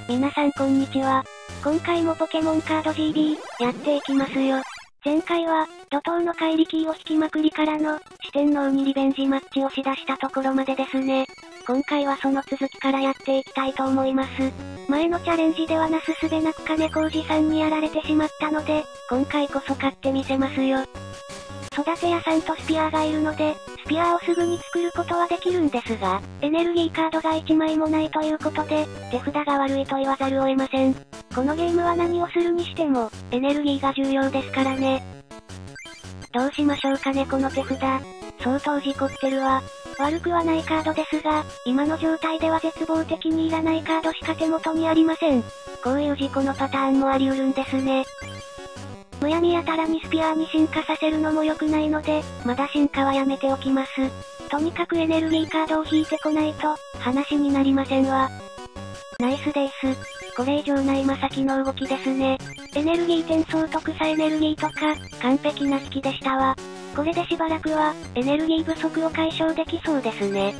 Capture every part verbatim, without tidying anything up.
皆さんこんにちは。今回もポケモンカード ジービー、やっていきますよ。前回は、怒涛の怪力を引きまくりからの、四天王にリベンジマッチをしだしたところまでですね。今回はその続きからやっていきたいと思います。前のチャレンジではなすすべなく金小路さんにやられてしまったので、今回こそ勝ってみせますよ。育て屋さんとスピアーがいるので、スピアーをすぐに作ることはできるんですが、エネルギーカードがいちまいもないということで、手札が悪いと言わざるを得ません。このゲームは何をするにしても、エネルギーが重要ですからね。どうしましょうかねこの手札。相当事故ってるわ。悪くはないカードですが、今の状態では絶望的にいらないカードしか手元にありません。こういう事故のパターンもあり得るんですね。むやみやたらにスピアーに進化させるのも良くないので、まだ進化はやめておきます。とにかくエネルギーカードを引いてこないと、話になりませんわ。ナイスです。これ以上ないまさきの動きですね。エネルギー転送と草エネルギーとか、完璧な引きでしたわ。これでしばらくは、エネルギー不足を解消できそうですね。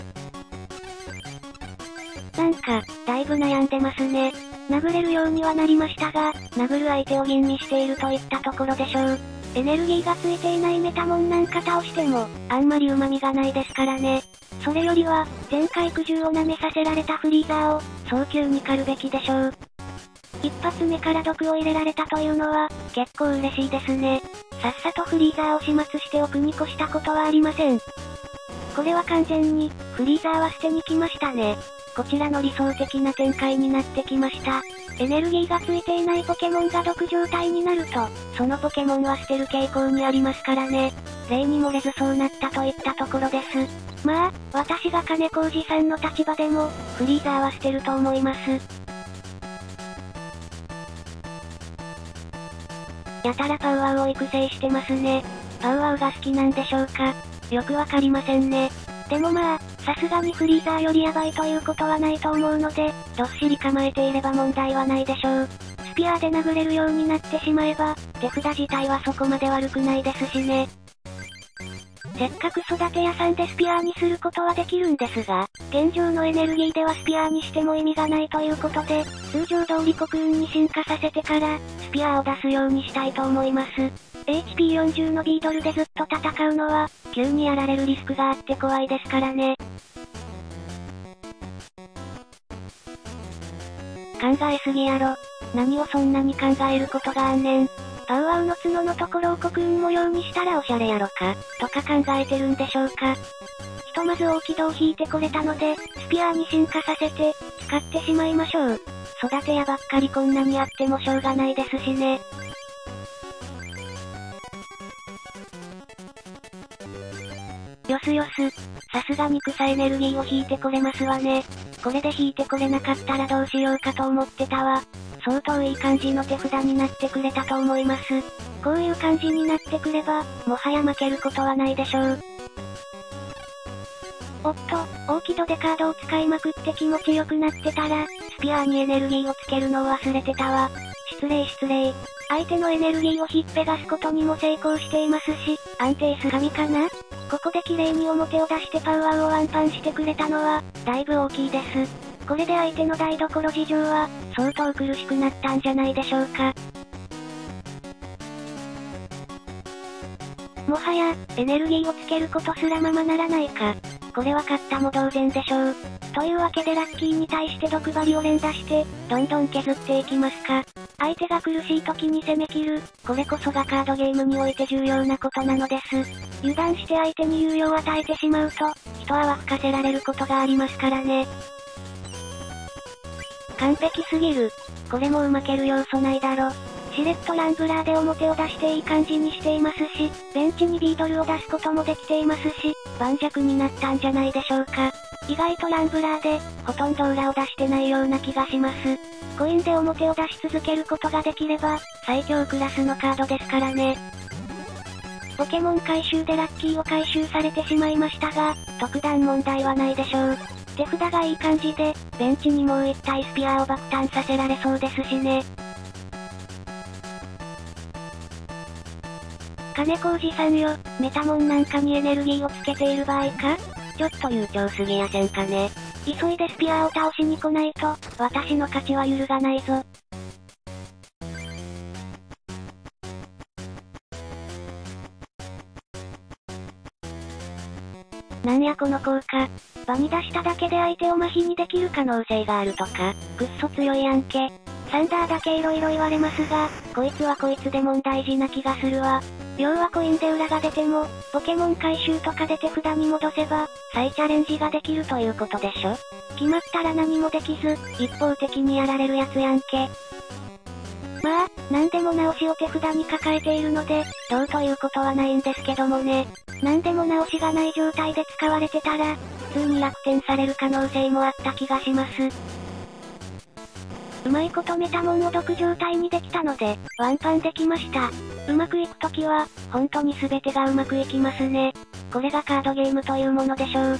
なんか、だいぶ悩んでますね。殴れるようにはなりましたが、殴る相手を吟味しているといったところでしょう。エネルギーがついていないメタモンなんか倒しても、あんまり旨味がないですからね。それよりは、前回苦渋を舐めさせられたフリーザーを、早急に狩るべきでしょう。一発目から毒を入れられたというのは、結構嬉しいですね。さっさとフリーザーを始末しておくに越したことはありません。これは完全に、フリーザーは捨てに来ましたね。こちらの理想的な展開になってきました。エネルギーがついていないポケモンが毒状態になると、そのポケモンは捨てる傾向にありますからね。例に漏れずそうなったといったところです。まあ、私が金小路さんの立場でも、フリーザーは捨てると思います。やたらパウワウを育成してますね。パウワウが好きなんでしょうか。よくわかりませんね。でもまあ、さすがにフリーザーよりヤバいということはないと思うので、どっしり構えていれば問題はないでしょう。スピアーで殴れるようになってしまえば、手札自体はそこまで悪くないですしね。せっかく育て屋さんでスピアーにすることはできるんですが、現状のエネルギーではスピアーにしても意味がないということで、通常通り黒雲に進化させてから、スピアーを出すようにしたいと思います。エイチピーよんじゅう のビードルでずっと戦うのは、急にやられるリスクがあって怖いですからね。考えすぎやろ。何をそんなに考えることがあんねん。パウワウの角のところを黒雲模様にしたらおしゃれやろか、とか考えてるんでしょうか。ひとまず大軌道を引いてこれたので、スピアーに進化させて、使ってしまいましょう。育て屋ばっかりこんなにあってもしょうがないですしね。よすよす。さすがに草エネルギーを引いてこれますわね。これで引いてこれなかったらどうしようかと思ってたわ。相当いい感じの手札になってくれたと思います。こういう感じになってくれば、もはや負けることはないでしょう。おっと、大軌道でカードを使いまくって気持ちよくなってたら、スピアーにエネルギーをつけるのを忘れてたわ。失礼失礼。相手のエネルギーを引っぺがすことにも成功していますし、安定す神かな？ここで綺麗に表を出してパウワウをワンパンしてくれたのは、だいぶ大きいです。これで相手の台所事情は、相当苦しくなったんじゃないでしょうか。もはや、エネルギーをつけることすらままならないか。これは勝ったも同然でしょう。というわけでラッキーに対して毒針を連打して、どんどん削っていきますか。相手が苦しい時に攻め切る、これこそがカードゲームにおいて重要なことなのです。油断して相手に猶予を与えてしまうと、一泡吹かせられることがありますからね。完璧すぎる。これもうまける要素ないだろ。しれっとランブラーで表を出していい感じにしていますし、ベンチにビードルを出すこともできていますし、盤石になったんじゃないでしょうか。意外とランブラーで、ほとんど裏を出してないような気がします。コインで表を出し続けることができれば、最強クラスのカードですからね。ポケモン回収でラッキーを回収されてしまいましたが、特段問題はないでしょう。手札がいい感じで、ベンチにもう一体スピアーを爆誕させられそうですしね。金小路さんよ、メタモンなんかにエネルギーをつけている場合か？ちょっと悠長すぎやせんかね。 急いでスピアーを倒しに来ないと、私の勝ちは揺るがないぞ。なんやこの効果。場に出しただけで相手を麻痺にできる可能性があるとか、くっそ強いやんけ。サンダーだけ色々言われますが、こいつはこいつで問題児な気がするわ。要はコインで裏が出ても、ポケモン回収とかで手札に戻せば、再チャレンジができるということでしょ。決まったら何もできず、一方的にやられるやつやんけ。まあ、何でも直しを手札に抱えているので、どうということはないんですけどもね。何でも直しがない状態で使われてたら、普通に楽天される可能性もあった気がします。うまいことメタモンを毒状態にできたので、ワンパンできました。うまくいくときは、本当に全てがうまくいきますね。これがカードゲームというものでしょう。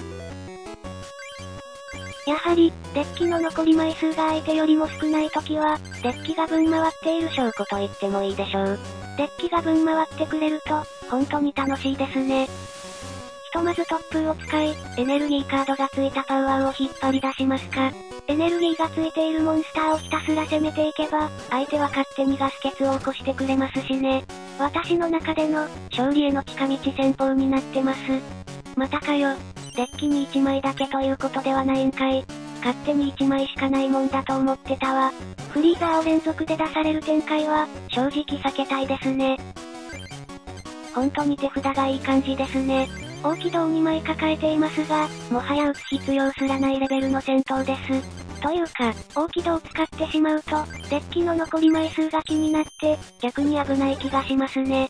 やはり、デッキの残り枚数が相手よりも少ないときは、デッキが分回っている証拠と言ってもいいでしょう。デッキが分回ってくれると、本当に楽しいですね。ひとまず突風を使い、エネルギーカードがついたパワーを引っ張り出しますか。エネルギーがついているモンスターをひたすら攻めていけば、相手は勝手にガス欠を起こしてくれますしね。私の中での、勝利への近道戦法になってます。またかよ。デッキにいちまいだけということではないんかい。勝手にいちまいしかないもんだと思ってたわ。フリーザーを連続で出される展開は、正直避けたいですね。本当に手札がいい感じですね。大軌道にまい抱えていますが、もはや打つ必要すらないレベルの戦闘です。というか、大軌道を使ってしまうと、デッキの残り枚数が気になって、逆に危ない気がしますね。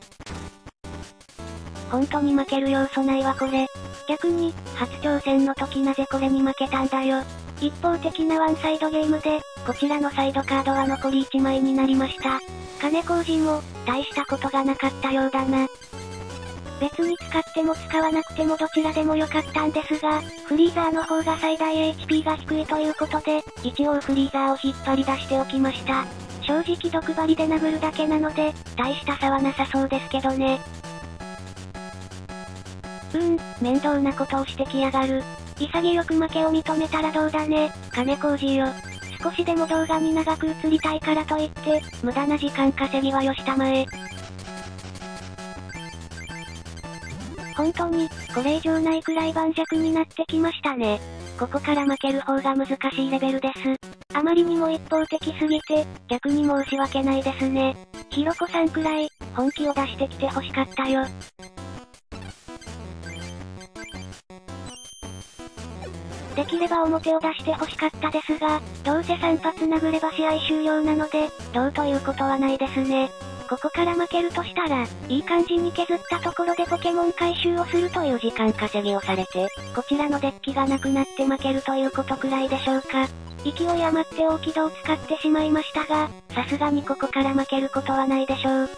本当に負ける要素ないわこれ。逆に、初挑戦の時なぜこれに負けたんだよ。一方的なワンサイドゲームで、こちらのサイドカードは残りいちまいになりました。金工事も、大したことがなかったようだな。別に使っても使わなくてもどちらでもよかったんですが、フリーザーの方が最大 エイチピー が低いということで、一応フリーザーを引っ張り出しておきました。正直毒針で殴るだけなので、大した差はなさそうですけどね。うーん、面倒なことをしてきやがる。潔く負けを認めたらどうだね、金工事よ。少しでも動画に長く映りたいからといって、無駄な時間稼ぎはよしたまえ。本当に、これ以上ないくらい盤石になってきましたね。ここから負ける方が難しいレベルです。あまりにも一方的すぎて、逆に申し訳ないですね。ひろこさんくらい、本気を出してきて欲しかったよ。できれば表を出して欲しかったですが、どうせさん発殴れば試合終了なので、どうということはないですね。ここから負けるとしたら、いい感じに削ったところでポケモン回収をするという時間稼ぎをされて、こちらのデッキがなくなって負けるということくらいでしょうか。勢い余って大軌道を使ってしまいましたが、さすがにここから負けることはないでしょう。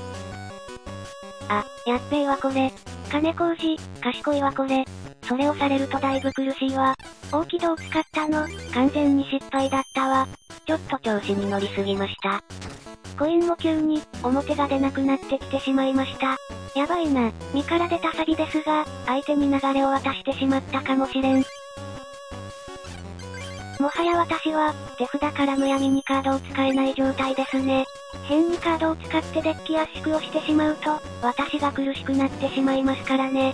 あ、やっべえわこれ。金工事、賢いわこれ。それをされるとだいぶ苦しいわ。大軌道を使ったの、完全に失敗だったわ。ちょっと調子に乗りすぎました。コインも急に、表が出なくなってきてしまいました。やばいな、身から出たサビですが、相手に流れを渡してしまったかもしれん。もはや私は、手札からむやみにカードを使えない状態ですね。変にカードを使ってデッキ圧縮をしてしまうと、私が苦しくなってしまいますからね。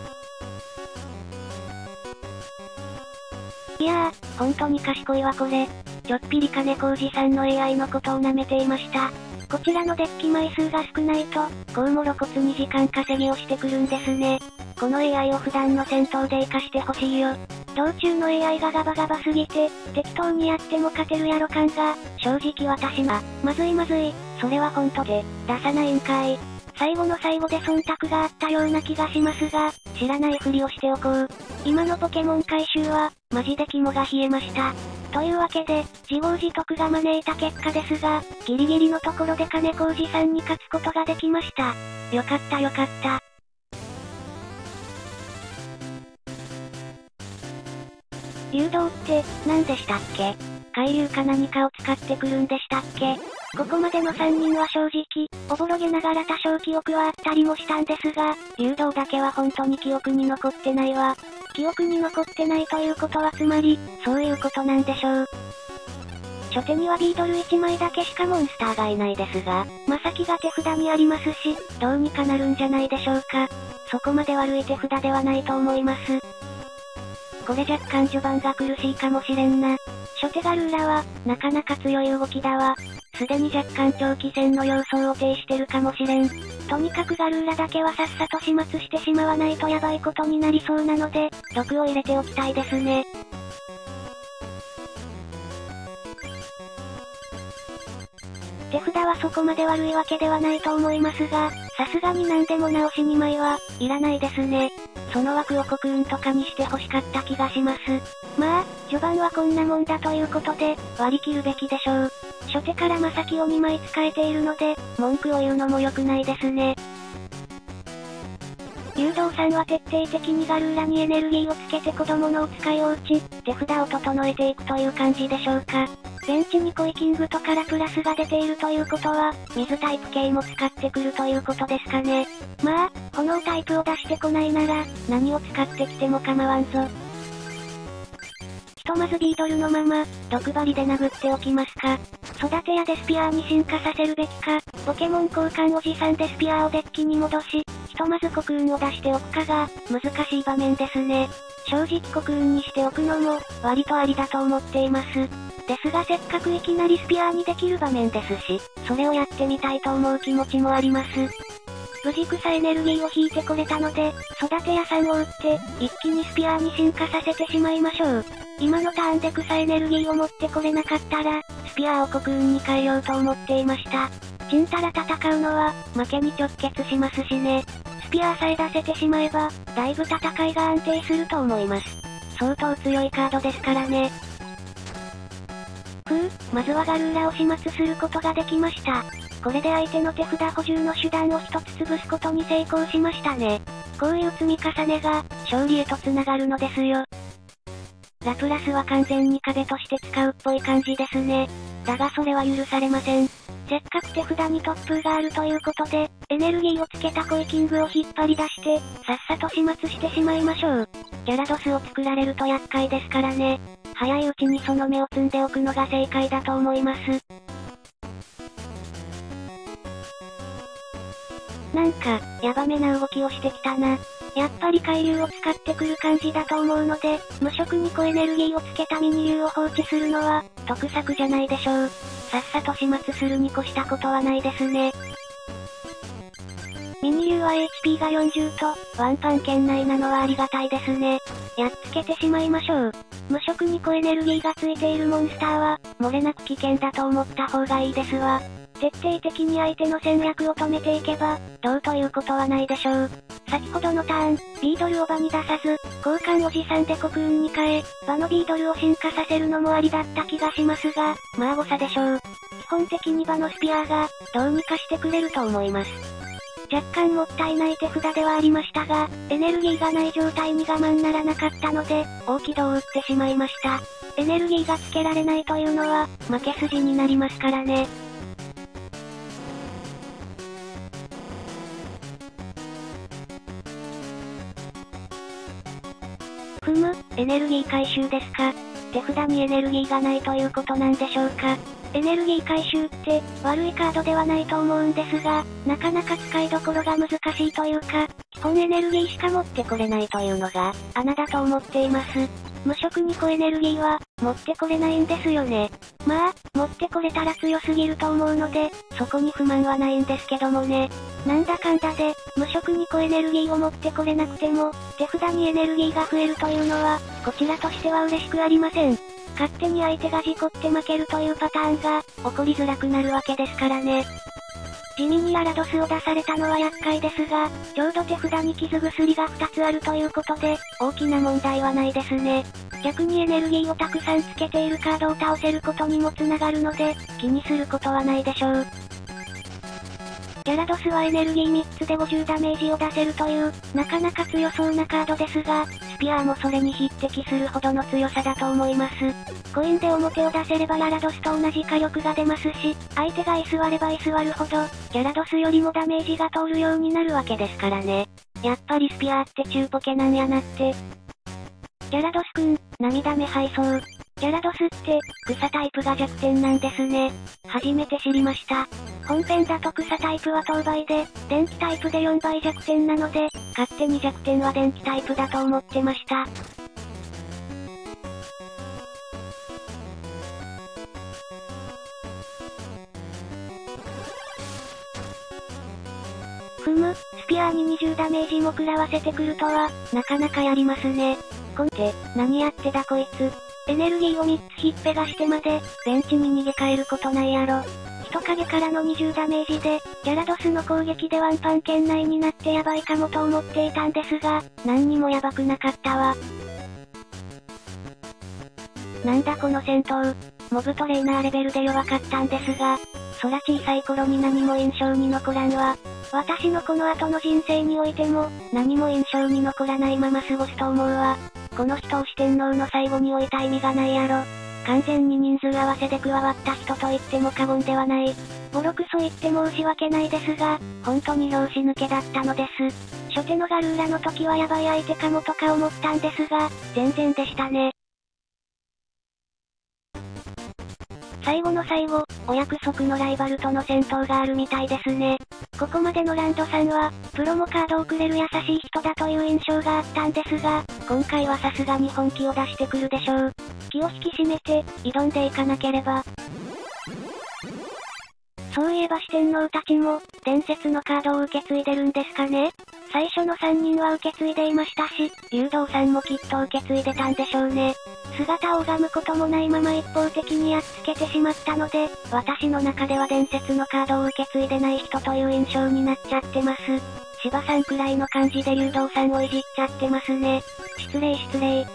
いやー、本当に賢いわこれ。ちょっぴり金工事さんの エーアイ のことを舐めていました。こちらのデッキ枚数が少ないと、こうも露骨に時間稼ぎをしてくるんですね。この エーアイ を普段の戦闘で活かしてほしいよ。道中の エーアイ がガバガバすぎて、適当にやっても勝てるやろ感が、正直私は、まずいまずい、それは本当で、出さないんかい。最後の最後で忖度があったような気がしますが、知らないふりをしておこう。今のポケモン回収は、マジで肝が冷えました。というわけで、自業自得が招いた結果ですが、ギリギリのところで金工事さんに勝つことができました。よかったよかった。誘導って、何でしたっけ？海流か何かを使ってくるんでしたっけ？ここまでのさんにんは正直、おぼろげながら多少記憶はあったりもしたんですが、誘導だけは本当に記憶に残ってないわ。 記憶に残ってないということはつまり、そういうことなんでしょう。初手にはビードルいちまいだけしかモンスターがいないですが、まさきが手札にありますし、どうにかなるんじゃないでしょうか。そこまで悪い手札ではないと思います。これ若干序盤が苦しいかもしれんな。初手ガルーラは、なかなか強い動きだわ。すでに若干長期戦の様相を呈してるかもしれん。とにかくガルーラだけはさっさと始末してしまわないとやばいことになりそうなので、毒を入れておきたいですね。手札はそこまで悪いわけではないと思いますが、さすがに何でも直しにまいは、いらないですね。その枠をコクーンとかにして欲しかった気がします。まあ、序盤はこんなもんだということで、割り切るべきでしょう。初手からまさきをにまい使えているので、文句を言うのも良くないですね。誘導さんは徹底的にガルーラにエネルギーをつけて子供のお使いを打ち、手札を整えていくという感じでしょうか。ベンチにコイキングとからプラスが出ているということは、水タイプ系も使ってくるということですかね。まあ、炎タイプを出してこないなら、何を使ってきても構わんぞ。ひとまずビードルのまま、毒針で殴っておきますか。育てやデスピアーに進化させるべきか、ポケモン交換おじさんデスピアーをデッキに戻し、ひとまずコクーンを出しておくかが、難しい場面ですね。正直コクーンにしておくのも、割とありだと思っています。ですがせっかくいきなりスピアーにできる場面ですし、それをやってみたいと思う気持ちもあります。無事草エネルギーを引いてこれたので、育て屋さんを打って、一気にスピアーに進化させてしまいましょう。今のターンで草エネルギーを持ってこれなかったら、スピアーをコクーンに変えようと思っていました。ちんたら戦うのは、負けに直結しますしね。スピアーさえ出せてしまえば、だいぶ戦いが安定すると思います。相当強いカードですからね。ふう、まずはガルーラを始末することができました。これで相手の手札補充の手段を一つ潰すことに成功しましたね。こういう積み重ねが、勝利へと繋がるのですよ。ラプラスは完全に壁として使うっぽい感じですね。だがそれは許されません。せっかく手札に突風があるということで、エネルギーをつけたコイキングを引っ張り出して、さっさと始末してしまいましょう。ギャラドスを作られると厄介ですからね。早いうちにその目を積んでおくのが正解だと思います。なんか、ヤバめな動きをしてきたな。やっぱり海流を使ってくる感じだと思うので、無色にコエネルギーをつけたミニ流を放置するのは、得策じゃないでしょう。さっさと始末するに越したことはないですね。ミニ流は エイチピー がよんじゅうと、ワンパン圏内なのはありがたいですね。やっつけてしまいましょう。無色にコエネルギーがついているモンスターは、漏れなく危険だと思った方がいいですわ。徹底的に相手の戦略を止めていけば、どうということはないでしょう。先ほどのターン、ビードルを場に出さず、交換おじさんでコクーンに変え、場のビードルを進化させるのもありだった気がしますが、まあ誤差でしょう。基本的に場のスピアーが、どうにかしてくれると思います。若干もったいない手札ではありましたが、エネルギーがない状態に我慢ならなかったので、大軌道を打ってしまいました。エネルギーがつけられないというのは、負け筋になりますからね。ふむ、エネルギー回収ですか。手札にエネルギーがないということなんでしょうか。エネルギー回収って、悪いカードではないと思うんですが、なかなか使いどころが難しいというか、基本エネルギーしか持ってこれないというのが、穴だと思っています。無色にコエネルギーは、持ってこれないんですよね。まあ、持ってこれたら強すぎると思うので、そこに不満はないんですけどもね。なんだかんだで、無色にコエネルギーを持ってこれなくても、手札にエネルギーが増えるというのは、こちらとしては嬉しくありません。勝手に相手が事故って負けるというパターンが、起こりづらくなるわけですからね。地味にララドスを出されたのは厄介ですが、ちょうど手札に傷薬がふたつあるということで、大きな問題はないですね。逆にエネルギーをたくさんつけているカードを倒せることにもつながるので、気にすることはないでしょう。ギャラドスはエネルギーみっつでごじゅうダメージを出せるという、なかなか強そうなカードですが、スピアーもそれに匹敵するほどの強さだと思います。コインで表を出せればララドスと同じ火力が出ますし、相手が居座れば居座るほど、ギャラドスよりもダメージが通るようになるわけですからね。やっぱりスピアーって中ポケなんやなって。 ギャラドスくん、涙目配送。ギャラドスって、草タイプが弱点なんですね。初めて知りました。本編だと草タイプは当倍で、電気タイプでよんばい弱点なので、勝手に弱点は電気タイプだと思ってました。ふむ、スピアーににじゅうダメージも食らわせてくるとは、なかなかやりますね。こんて、何やってだこいつ。エネルギーをみっつひっぺがしてまで、ベンチに逃げ帰ることないやろ。人影からのにじゅうダメージで、ギャラドスの攻撃でワンパン圏内になってやばいかもと思っていたんですが、何にもやばくなかったわ。なんだこの戦闘。モブトレーナーレベルで弱かったんですが、そら小さい頃に何も印象に残らんわ。私のこの後の人生においても、何も印象に残らないまま過ごすと思うわ。この人を四天王の最後に置いた意味がないやろ。完全に人数合わせで加わった人と言っても過言ではない。ボロクソ言って申し訳ないですが、本当に拍子抜けだったのです。初手のガルーラの時はヤバい相手かもとか思ったんですが、全然でしたね。最後の最後、お約束のライバルとの戦闘があるみたいですね。ここまでのランドさんは、プロモカードをくれる優しい人だという印象があったんですが、今回はさすがに本気を出してくるでしょう。気を引き締めて、挑んでいかなければ。そういえば四天王たちも、伝説のカードを受け継いでるんですかね？最初のさんにんは受け継いでいましたし、竜道さんもきっと受け継いでたんでしょうね。姿を拝むこともないまま一方的にやっつけてしまったので、私の中では伝説のカードを受け継いでない人という印象になっちゃってます。芝さんくらいの感じで竜道さんをいじっちゃってますね。失礼失礼。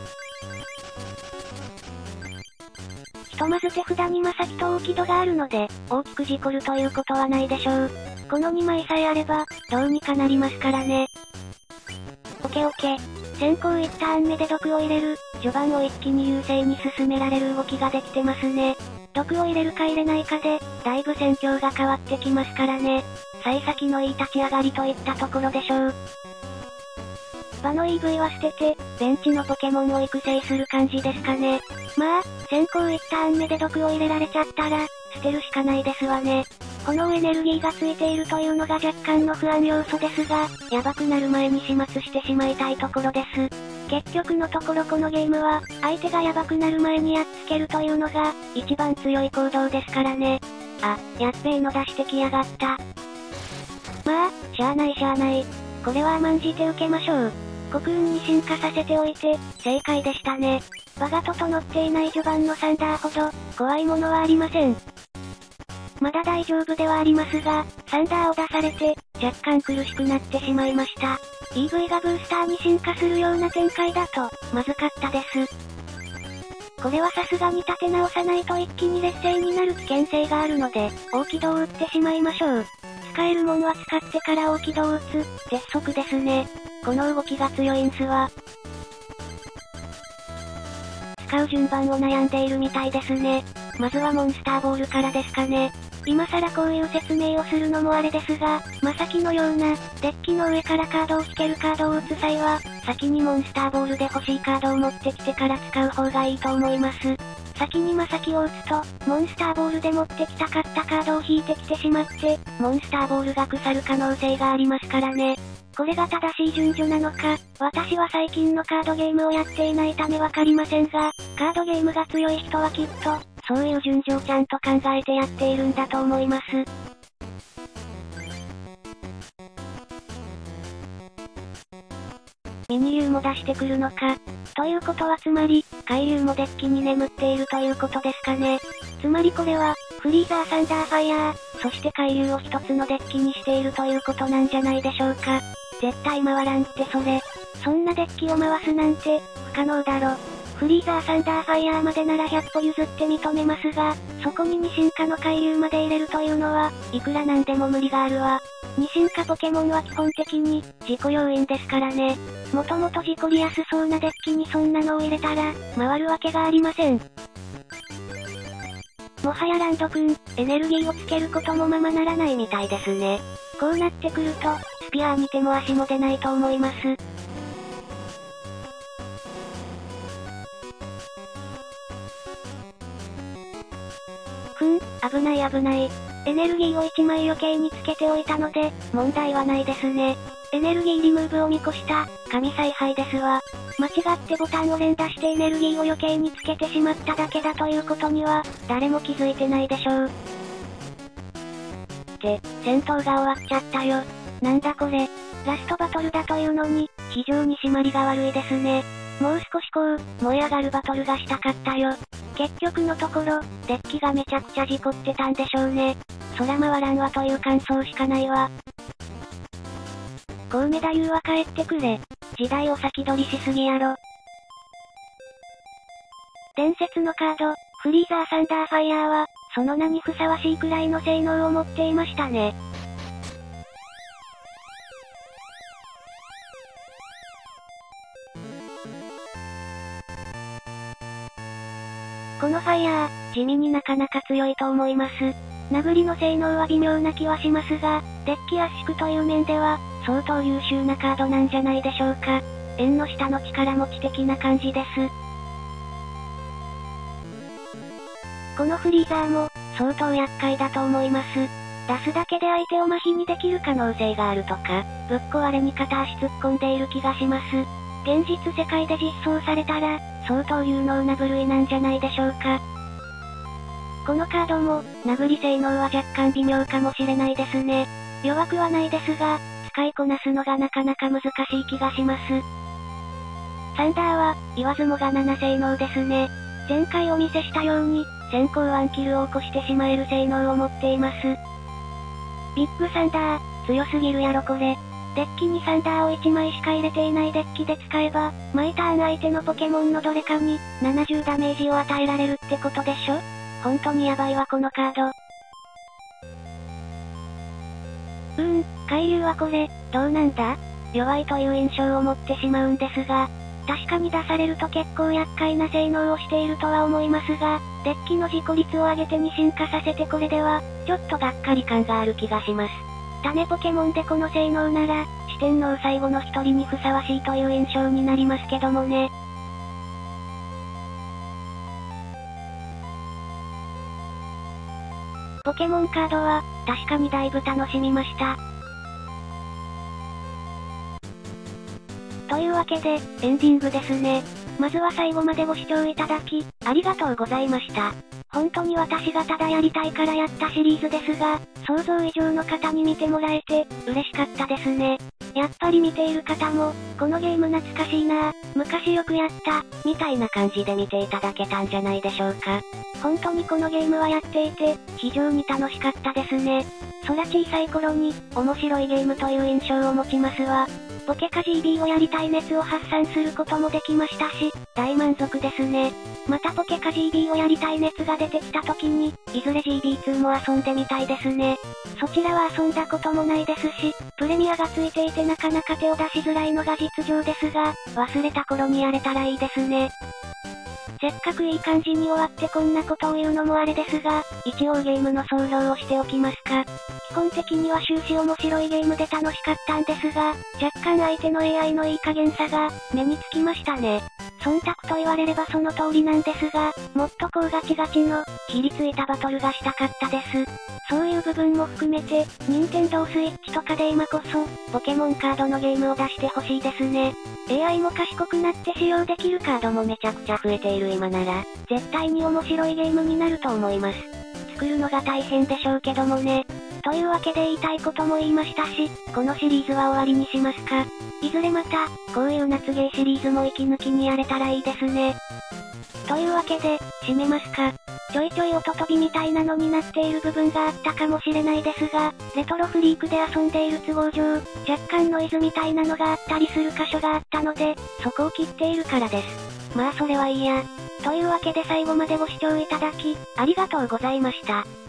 ひとまず手札にマサキと大木戸があるので、大きく事故るということはないでしょう。このにまいさえあれば、どうにかなりますからね。オケオケ。先行いちターン目で毒を入れる、序盤を一気に優勢に進められる動きができてますね。毒を入れるか入れないかで、だいぶ戦況が変わってきますからね。幸先のいい立ち上がりといったところでしょう。場の イーブイ は捨てて、ベンチのポケモンを育成する感じですかね。まあ、先行いちターン目で毒を入れられちゃったら、捨てるしかないですわね。炎エネルギーがついているというのが若干の不安要素ですが、やばくなる前に始末してしまいたいところです。結局のところこのゲームは、相手がやばくなる前にやっつけるというのが、一番強い行動ですからね。あ、やっべえの出してきやがった。まあ、しゃあないしゃあない。これは甘んじて受けましょう。コクーンに進化させておいて、正解でしたね。場が整っていない序盤のサンダーほど、怖いものはありません。まだ大丈夫ではありますが、サンダーを出されて、若干苦しくなってしまいました。イーブイ がブースターに進化するような展開だと、まずかったです。これはさすがに立て直さないと一気に劣勢になる危険性があるので、大軌道を打ってしまいましょう。使えるもんは使ってから大軌道を打つ、鉄則ですね。この動きが強いんすわ。使う順番を悩んでいるみたいですね。まずはモンスターボールからですかね。今更こういう説明をするのもあれですが、まさきのような、デッキの上からカードを引けるカードを打つ際は、先にモンスターボールで欲しいカードを持ってきてから使う方がいいと思います。先にまさきを打つと、モンスターボールで持ってきたかったカードを引いてきてしまって、モンスターボールが腐る可能性がありますからね。これが正しい順序なのか、私は最近のカードゲームをやっていないためわかりませんが、カードゲームが強い人はきっと、そういう順序をちゃんと考えてやっているんだと思います。ミニ竜も出してくるのか。ということはつまり、海竜もデッキに眠っているということですかね。つまりこれは、フリーザーサンダーファイヤー、そして海竜を一つのデッキにしているということなんじゃないでしょうか。絶対回らんってそれ。そんなデッキを回すなんて、不可能だろ。フリーザーサンダーファイヤーまでならひゃっぽ譲って認めますが、そこに二進化の海竜まで入れるというのは、いくらなんでも無理があるわ。二進化ポケモンは基本的に、自己要因ですからね。もともと事故りやすそうなデッキにそんなのを入れたら、回るわけがありません。もはやランドくん、エネルギーをつけることもままならないみたいですね。こうなってくると、スピアーに手も足も出ないと思います。 ん、危ない危ない。エネルギーをいちまい余計につけておいたので、問題はないですね。エネルギーリムーブを見越した、神采配ですわ。間違ってボタンを連打してエネルギーを余計につけてしまっただけだということには、誰も気づいてないでしょう。って、戦闘が終わっちゃったよ。なんだこれ。ラストバトルだというのに、非常に締まりが悪いですね。もう少しこう、燃え上がるバトルがしたかったよ。結局のところ、デッキがめちゃくちゃ事故ってたんでしょうね。空回らんわという感想しかないわ。コウメ太夫は帰ってくれ。時代を先取りしすぎやろ。伝説のカード、フリーザーサンダーファイヤーは、その名にふさわしいくらいの性能を持っていましたね。このファイヤー、地味になかなか強いと思います。殴りの性能は微妙な気はしますが、デッキ圧縮という面では、相当優秀なカードなんじゃないでしょうか。縁の下の力持ち的な感じです。このフリーザーも、相当厄介だと思います。出すだけで相手を麻痺にできる可能性があるとか、ぶっ壊れに片足突っ込んでいる気がします。現実世界で実装されたら、相当有能な部類なんじゃないでしょうか。このカードも、殴り性能は若干微妙かもしれないですね。弱くはないですが、使いこなすのがなかなか難しい気がします。サンダーは、言わずもがなな性能ですね。前回お見せしたように、先行ワンキルを起こしてしまえる性能を持っています。ビッグサンダー、強すぎるやろこれ。デッキにサンダーをいちまいしか入れていないデッキで使えば、毎ターン相手のポケモンのどれかに、ななじゅうダメージを与えられるってことでしょ？本当にヤバいわこのカード。うーん、海流はこれ、どうなんだ？弱いという印象を持ってしまうんですが、確かに出されると結構厄介な性能をしているとは思いますが、デッキの自己率を上げてに進化させてこれでは、ちょっとがっかり感がある気がします。種ポケモンでこの性能なら、四天王最後の一人にふさわしいという印象になりますけどもね。ポケモンカードは、確かにだいぶ楽しみました。というわけで、エンディングですね。まずは最後までご視聴いただき、ありがとうございました。本当に私がただやりたいからやったシリーズですが、想像以上の方に見てもらえて、嬉しかったですね。やっぱり見ている方も、このゲーム懐かしいなぁ、昔よくやった、みたいな感じで見ていただけたんじゃないでしょうか。本当にこのゲームはやっていて、非常に楽しかったですね。そら小さい頃に、面白いゲームという印象を持ちますわ。ポケカ ジービー をやりたい熱を発散することもできましたし、大満足ですね。またポケカ ジービー をやりたい熱が出てきた時に、いずれ ジービーツー も遊んでみたいですね。そちらは遊んだこともないですし、プレミアがついていてなかなか手を出しづらいのが実情ですが、忘れた頃にやれたらいいですね。せっかくいい感じに終わってこんなことを言うのもあれですが、一応ゲームの総評をしておきますか。基本的には終始面白いゲームで楽しかったんですが、若干相手の エーアイ のいい加減さが、目につきましたね。忖度と言われればその通りなんですが、もっとこうガチガチの、ひりついたバトルがしたかったです。そういう部分も含めて、任天堂スイッチとかで今こそ、ポケモンカードのゲームを出してほしいですね。エーアイ も賢くなって使用できるカードもめちゃくちゃ増えている今なら、絶対に面白いゲームになると思います。作るのが大変でしょうけどもね。というわけで言いたいことも言いましたし、このシリーズは終わりにしますか。いずれまた、こういう夏ゲーシリーズも息抜きにやれたらいいですね。というわけで、締めますか。ちょいちょい音飛びみたいなのになっている部分があったかもしれないですが、レトロフリークで遊んでいる都合上、若干ノイズみたいなのがあったりする箇所があったので、そこを切っているからです。まあそれはいいや。というわけで最後までご視聴いただき、ありがとうございました。